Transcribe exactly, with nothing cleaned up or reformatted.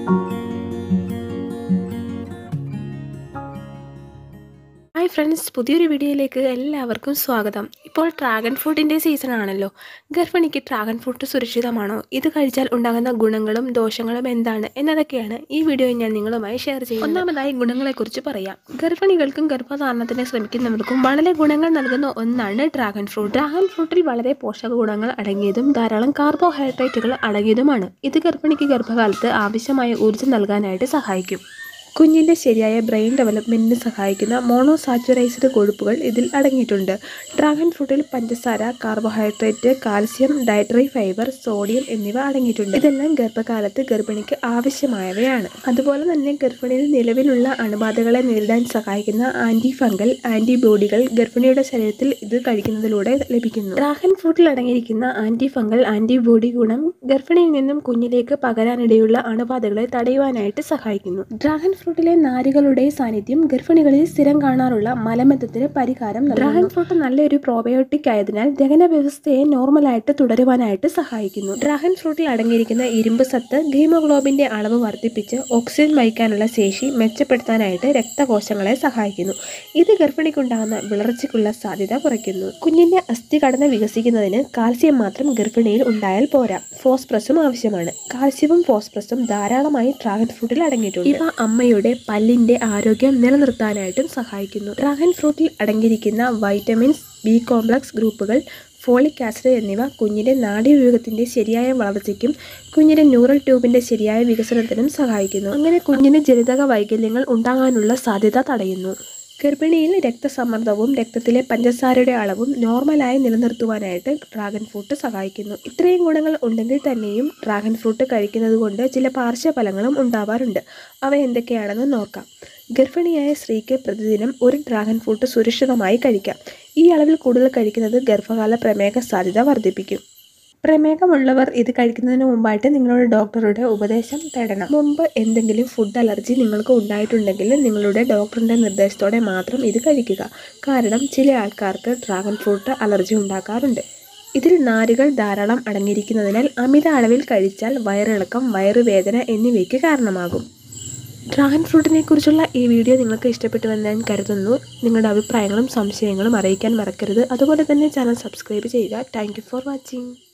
Hi friends, പുതിയൊരു വീഡിയോയിലേക്ക് എല്ലാവർക്കും സ്വാഗതം. ഇപ്പോൾ ഡ്രാഗൺ ഫ്രൂട്ടിൻ്റെ സീസൺ ആണല്ലോ. ഗർഭിണിക്ക് ഡ്രാഗൺ ഫ്രൂട്ട് സുരക്ഷിതമാണോ? ഇത് കഴിച്ചാൽ ഉണ്ടാകുന്ന ഗുണങ്ങളും ദോഷങ്ങളും എന്താണ് എന്നതൊക്കെയാണ് ഈ വീഡിയോയിൽ ഞാൻ നിങ്ങളുമായി ഷെയർ ചെയ്യുന്നത്. ഒന്നാമതായി ഗുണങ്ങളെക്കുറിച്ച് പറയാം. ഗർഭിണികൾക്കും ഗർഭധാരണത്തിന് ശ്രമിക്കുന്നവർക്കും വളരെ ഗുണങ്ങൾ നൽകുന്ന ഒന്നാണ് ഡ്രാഗൺ ഫ്രൂട്ട്. ഡ്രാഗൺ ഫ്രൂട്ടിൽ വളരെ പോഷക ഗുണങ്ങൾ അടങ്ങിയതും ധാരാളം കാർബോഹൈഡ്രേറ്റുകൾ അടങ്ങിയതുമാണ്. ഇത് ഗർഭിണിക്ക് ഗർഭകാലത്ത് ആവശ്യമായ ഊർജ്ജം നൽകാനായിട്ട് സഹായിക്കും. കുഞ്ഞിൻ്റെ ശരിയായ ബ്രെയിൻ ഡെവലപ്മെൻറ്റിന് സഹായിക്കുന്ന മോണോസാച്ചുറൈസ്ഡ് കൊഴുപ്പുകൾ ഇതിൽ അടങ്ങിയിട്ടുണ്ട്. ഡ്രാഗൺ ഫ്രൂട്ടിൽ പഞ്ചസാര, carbohydrate, calcium, dietary fibre, sodium എന്നിവ അടങ്ങിയിട്ടുണ്ട്. ഇതെല്ലാം ഗർഭകാലത്ത് ഗർഭിണിക്ക് ആവശ്യമായവയാണ്. അതുപോലെ തന്നെ ഗർഭിണിയിൽ നിലവിലുള്ള അണുബാധകളെ നേരിടാൻ സഹായിക്കുന്ന ആൻറ്റി ഫംഗൽ ആൻറ്റിബോഡികൾ ഗർഭിണിയുടെ ശരീരത്തിൽ ഇത് കഴിക്കുന്നതിലൂടെ ലഭിക്കുന്നു. ഡ്രാഗൺ ഫ്രൂട്ടിൽ അടങ്ങിയിരിക്കുന്ന ആൻറ്റി ഫംഗൽ ആൻറ്റിബോഡി ഗുണം ഗർഭിണിയിൽ നിന്നും കുഞ്ഞിലേക്ക് പകരാനിടയുള്ള അണുബാധകളെ തടയുവാനായിട്ട് സഹായിക്കുന്നു. ഡ്രാഗൺ ഫ്രൂട്ടിലെ നാരുകളുടെ സാന്നിധ്യം ഗർഭിണികളിൽ സ്ഥിരം കാണാറുള്ള മലബന്ധത്തിന് പരിഹാരം നൽകുന്നു. ഡ്രാഗൺ ഫ്രൂട്ട് നല്ലൊരു പ്രോബയോട്ടിക് ആയതിനാൽ ദഹന വ്യവസ്ഥയെ നോർമലായിട്ട് തുടരുവാനായിട്ട് സഹായിക്കുന്നു. ഡ്രാഗൺ ഫ്രൂട്ടിൽ അടങ്ങിയിരിക്കുന്ന ഇരുമ്പ് സത്ത് ഹീമോഗ്ലോബിന്റെ അളവ് വർദ്ധിപ്പിച്ച് ഓക്സിജൻ വഹിക്കാനുള്ള ശേഷി മെച്ചപ്പെടുത്താനായിട്ട് രക്തകോശങ്ങളെ സഹായിക്കുന്നു. ഇത് ഗർഭിണിക്കുണ്ടാകുന്ന വിളർച്ചയ്ക്കുള്ള സാധ്യത കുറയ്ക്കുന്നു. കുഞ്ഞിന്റെ അസ്ഥിഘടന വികസിക്കുന്നതിന് കാൽസ്യം മാത്രം ഗർഭിണിയിൽ ഉണ്ടായാൽ പോരാ, ഫോസ്ഫറസും ആവശ്യമാണ്. കാൽസ്യവും ഫോസ്ഫറസും ധാരാളമായി ഡ്രാഗൺ ഫ്രൂട്ടിൽ അടങ്ങിയിട്ടുണ്ട്. ഇവ അമ്മ യുടെ പല്ലിന്റെ ആരോഗ്യം നിലനിർത്താനായിട്ടും സഹായിക്കുന്നു. ഡ്രാഗൺ ഫ്രൂട്ടിൽ അടങ്ങിയിരിക്കുന്ന വൈറ്റമിൻസ്, ബി കോംപ്ലക്സ് ഗ്രൂപ്പുകൾ, ഫോളിക് ആസിഡ് എന്നിവ കുഞ്ഞിന്റെ നാഡീവ്യൂഹത്തിന്റെ ശരിയായ വളർച്ചയ്ക്കും കുഞ്ഞിന്റെ ന്യൂറൽ ട്യൂബിന്റെ ശരിയായ വികസനത്തിനും സഹായിക്കുന്നു. അങ്ങനെ കുഞ്ഞിന് ജനിതക വൈകല്യങ്ങൾ ഉണ്ടാകാനുള്ള സാധ്യത തടയുന്നു. ഗർഭിണിയിൽ രക്തസമ്മർദ്ദവും രക്തത്തിലെ പഞ്ചസാരയുടെ അളവും നോർമലായി നിലനിർത്തുവാനായിട്ട് ഡ്രാഗൺ ഫ്രൂട്ട് സഹായിക്കുന്നു. ഇത്രയും ഗുണങ്ങൾ ഉണ്ടെങ്കിൽ തന്നെയും ഡ്രാഗൺ ഫ്രൂട്ട് കഴിക്കുന്നത് കൊണ്ട് ചില പാർശ്വഫലങ്ങളും ഉണ്ടാവാറുണ്ട്. അവ എന്തൊക്കെയാണെന്ന് നോക്കാം. ഗർഭിണിയായ സ്ത്രീക്ക് പ്രതിദിനം ഒരു ഡ്രാഗൺ ഫ്രൂട്ട് സുരക്ഷിതമായി കഴിക്കാം. ഈ അളവിൽ കൂടുതൽ കഴിക്കുന്നത് ഗർഭകാല പ്രമേഹ സാധ്യത വർദ്ധിപ്പിക്കും. പ്രമേഹമുള്ളവർ ഇത് കഴിക്കുന്നതിന് മുമ്പായിട്ട് നിങ്ങളുടെ ഡോക്ടറുടെ ഉപദേശം തേടണം. മുമ്പ് എന്തെങ്കിലും ഫുഡ് അലർജി നിങ്ങൾക്ക് ഉണ്ടായിട്ടുണ്ടെങ്കിൽ നിങ്ങളുടെ ഡോക്ടറിൻ്റെ നിർദ്ദേശത്തോടെ മാത്രം ഇത് കഴിക്കുക. കാരണം ചില ആൾക്കാർക്ക് ഡ്രാഗൺ ഫ്രൂട്ട് അലർജി ഉണ്ടാക്കാറുണ്ട്. ഇതിൽ നാരുകൾ ധാരാളം അടങ്ങിയിരിക്കുന്നതിനാൽ അമിത അളവിൽ കഴിച്ചാൽ വയറിളക്കം, വയറുവേദന എന്നിവയ്ക്ക് കാരണമാകും. ഡ്രാഗൺ ഫ്രൂട്ടിനെ കുറിച്ചുള്ള ഈ വീഡിയോ നിങ്ങൾക്ക് ഇഷ്ടപ്പെട്ടുവെന്ന് ഞാൻ കരുതുന്നു. നിങ്ങളുടെ അഭിപ്രായങ്ങളും സംശയങ്ങളും അറിയിക്കാൻ മറക്കരുത്. അതുപോലെ തന്നെ ചാനൽ സബ്സ്ക്രൈബ് ചെയ്യുക. Thank you for watching.